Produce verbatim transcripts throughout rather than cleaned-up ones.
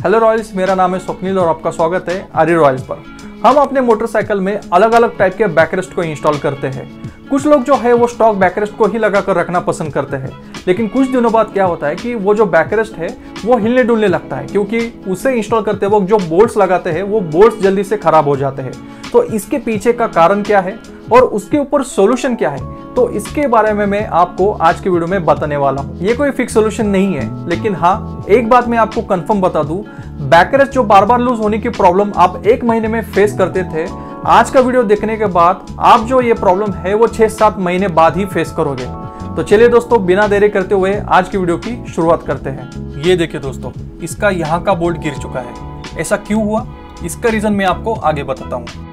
Hello Royals, मेरा नाम है स्वप्निल और आपका स्वागत है आर्य रॉयल्स पर। हम अपने मोटरसाइकिल में अलग अलग टाइप के बैकरेस्ट को इंस्टॉल करते हैं। कुछ लोग जो है वो स्टॉक बैकरेस्ट को ही लगा कर रखना पसंद करते हैं, लेकिन कुछ दिनों बाद क्या होता है कि वो जो बैकरेस्ट है वो हिलने डुलने लगता है, क्योंकि उसे इंस्टॉल करते वक्त जो बोल्ट्स लगाते हैं वो बोल्ट्स जल्दी से खराब हो जाते हैं। तो इसके पीछे का कारण क्या है और उसके ऊपर सोल्यूशन क्या है, तो इसके बारे में मैं आपको आज की वीडियो में बताने वाला हूँ। ये कोई फिक्स सोल्यूशन नहीं है, लेकिन हाँ एक बात मैं आपको कंफर्म बता दूं, बैकरेस्ट जो बार बार लूज होने की प्रॉब्लम आप एक महीने में फेस करते थे, आज का वीडियो देखने के बाद आप जो ये प्रॉब्लम है वो छह सात महीने बाद ही फेस करोगे। तो चलिए दोस्तों, बिना देरी करते हुए आज की वीडियो की शुरुआत करते हैं। ये देखिए दोस्तों, इसका यहाँ का बोल्ट गिर चुका है। ऐसा क्यों हुआ, इसका रीजन मैं आपको आगे बताता हूँ।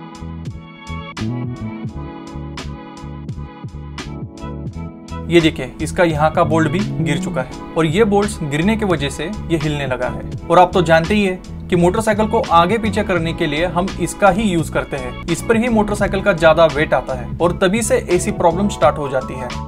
ये देखिए, इसका यहाँ का बोल्ट भी गिर चुका है और ये बोल्ट्स गिरने की वजह से ये हिलने लगा है। और आप तो जानते ही है कि मोटरसाइकिल को आगे पीछे करने के लिए हम इसका ही यूज करते हैं। इस पर ही मोटरसाइकिल का ज्यादा वेट आता है और तभी से ऐसी प्रॉब्लम स्टार्ट हो जाती है।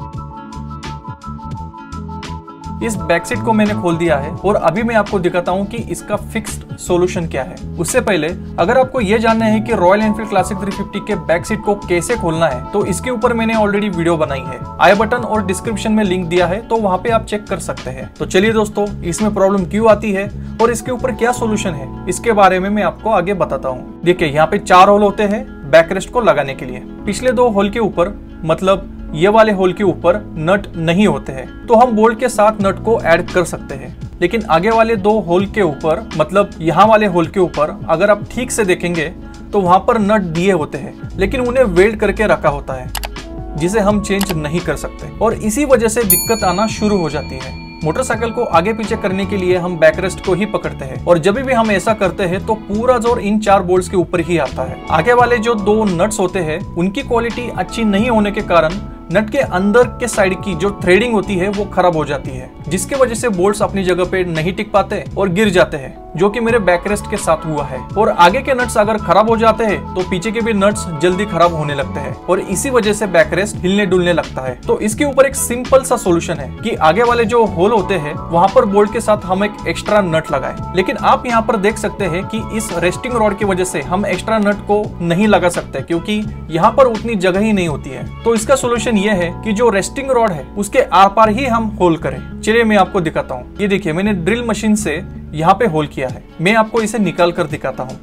इस बैक सीट को मैंने खोल दिया है और अभी मैं आपको दिखाता हूँ कि इसका फिक्स्ड सॉल्यूशन क्या है। उससे पहले अगर आपको यह जानना है कि Royal Enfield Classic three fifty के बैक सीट को कैसे खोलना है, तो इसके ऊपर मैंने ऑलरेडी वीडियो बनाई है। आई बटन और डिस्क्रिप्शन में लिंक दिया है, तो वहाँ पे आप चेक कर सकते हैं। तो चलिए दोस्तों, इसमें प्रॉब्लम क्यों आती है और इसके ऊपर क्या सोल्यूशन है, इसके बारे में मैं आपको आगे बताता हूँ। देखिए, यहाँ पे चार होल होते हैं बैकरेस्ट को लगाने के लिए। पिछले दो होल के ऊपर, मतलब ये वाले होल के ऊपर नट नहीं होते हैं, तो हम बोल्ट के साथ नट को ऐड कर सकते हैं। लेकिन आगे वाले दो होल के ऊपर, मतलब यहाँ वाले होल के ऊपर अगर आप ठीक से देखेंगे तो वहां पर नट दिए होते हैं, लेकिन उन्हें वेल्ड करके रखा होता है, जिसे हम चेंज नहीं कर सकते और इसी वजह से दिक्कत आना शुरू हो जाती है। मोटरसाइकिल को आगे पीछे करने के लिए हम बैकरेस्ट को ही पकड़ते हैं और जब भी हम ऐसा करते हैं तो पूरा जोर इन चार बोल्ट्स के ऊपर ही आता है। आगे वाले जो दो नट्स होते हैं उनकी क्वालिटी अच्छी नहीं होने के कारण नट के अंदर के साइड की जो थ्रेडिंग होती है वो खराब हो जाती है, जिसके वजह से बोल्ट्स अपनी जगह पे नहीं टिक पाते और गिर जाते हैं, जो कि मेरे बैकरेस्ट के साथ हुआ है। और आगे के नट्स अगर खराब हो जाते हैं तो पीछे के भी नट्स जल्दी खराब होने लगते हैं और इसी वजह से बैकरेस्ट हिलने डुलने लगता है। तो इसके ऊपर एक सिंपल सा सोल्यूशन है कि आगे वाले जो होल होते हैं वहां पर बोल्ट के साथ हम एक एक्स्ट्रा नट लगाएं। लेकिन आप यहाँ पर देख सकते हैं कि इस रेस्टिंग रॉड की वजह से हम एक्स्ट्रा नट को नहीं लगा सकते, क्योंकि यहाँ पर उतनी जगह ही नहीं होती है। तो इसका सोल्यूशन ये है कि जो रेस्टिंग रॉड है उसके आर पार ही हम होल करें। चलिए मैं आपको दिखाता हूँ। ये देखिए, मैंने ड्रिल मशीन से यहाँ पे होल किया है। मैं आपको इसे निकाल कर दिखाता हूँ।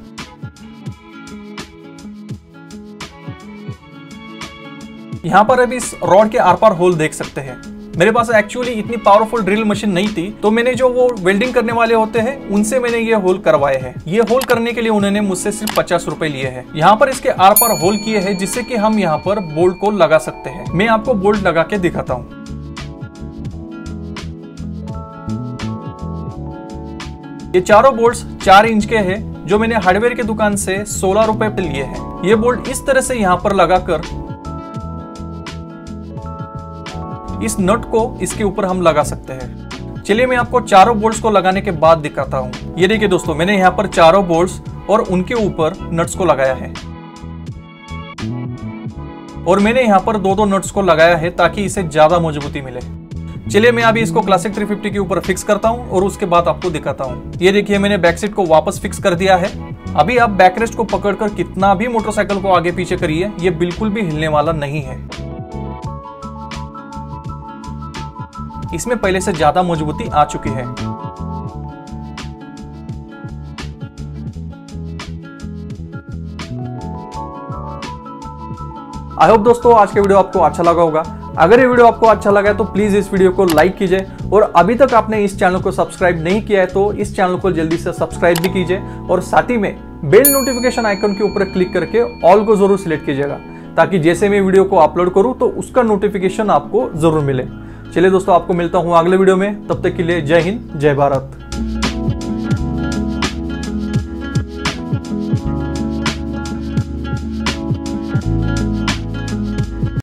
यहाँ पर अभी इस रॉड के आर पार होल देख सकते हैं। मेरे पास एक्चुअली इतनी पावरफुल ड्रिल मशीन नहीं थी, तो मैंने जो वो वेल्डिंग करने वाले होते हैं उनसे मैंने ये होल करवाए हैं। ये होल करने के लिए उन्होंने मुझसे सिर्फ पचास रुपए लिए हैं। यहाँ पर इसके आर पार होल किए हैं जिससे कि हम यहाँ पर बोल्ट को लगा सकते हैं। मैं आपको बोल्ट लगा के दिखाता हूँ। ये चारों बोल्ट्स चार इंच के हैं, जो मैंने हार्डवेयर की दुकान से सोलह रुपए पे लिए हैं। ये बोल्ट इस तरह से यहाँ पर लगाकर इस नट को इसके ऊपर हम लगा सकते हैं। चलिए मैं आपको चारों बोल्ट्स को लगाने के बाद दिखाता हूँ। ये देखिए दोस्तों, मैंने यहाँ पर चारों बोल्ट्स और उनके ऊपर नट्स को लगाया है और मैंने यहाँ पर दो दो नट्स को लगाया है ताकि इसे ज्यादा मजबूती मिले। चलिए मैं अभी इसको क्लासिक थ्री फिफ्टी के ऊपर फिक्स करता हूँ और उसके बाद आपको दिखाता हूँ। ये देखिए, मैंने बैक सीट को वापस फिक्स कर दिया है। अभी आप बैकरेस्ट को पकड़कर कितना भी मोटरसाइकिल को आगे पीछे करिए, ये बिल्कुल भी हिलने वाला नहीं है। इसमें पहले से ज्यादा मजबूती आ चुकी है। आई होप दोस्तों आज के वीडियो आपको अच्छा लगा होगा। अगर ये वीडियो आपको अच्छा लगा है तो प्लीज इस वीडियो को लाइक कीजिए और अभी तक आपने इस चैनल को सब्सक्राइब नहीं किया है तो इस चैनल को जल्दी से सब्सक्राइब भी कीजिए और साथ ही में बेल नोटिफिकेशन आइकन के ऊपर क्लिक करके ऑल को जरूर सिलेक्ट कीजिएगा, ताकि जैसे मैं वीडियो को अपलोड करूं तो उसका नोटिफिकेशन आपको जरूर मिले। चलिए दोस्तों, आपको मिलता हूं अगले वीडियो में। तब तक के लिए जय हिंद, जय भारत।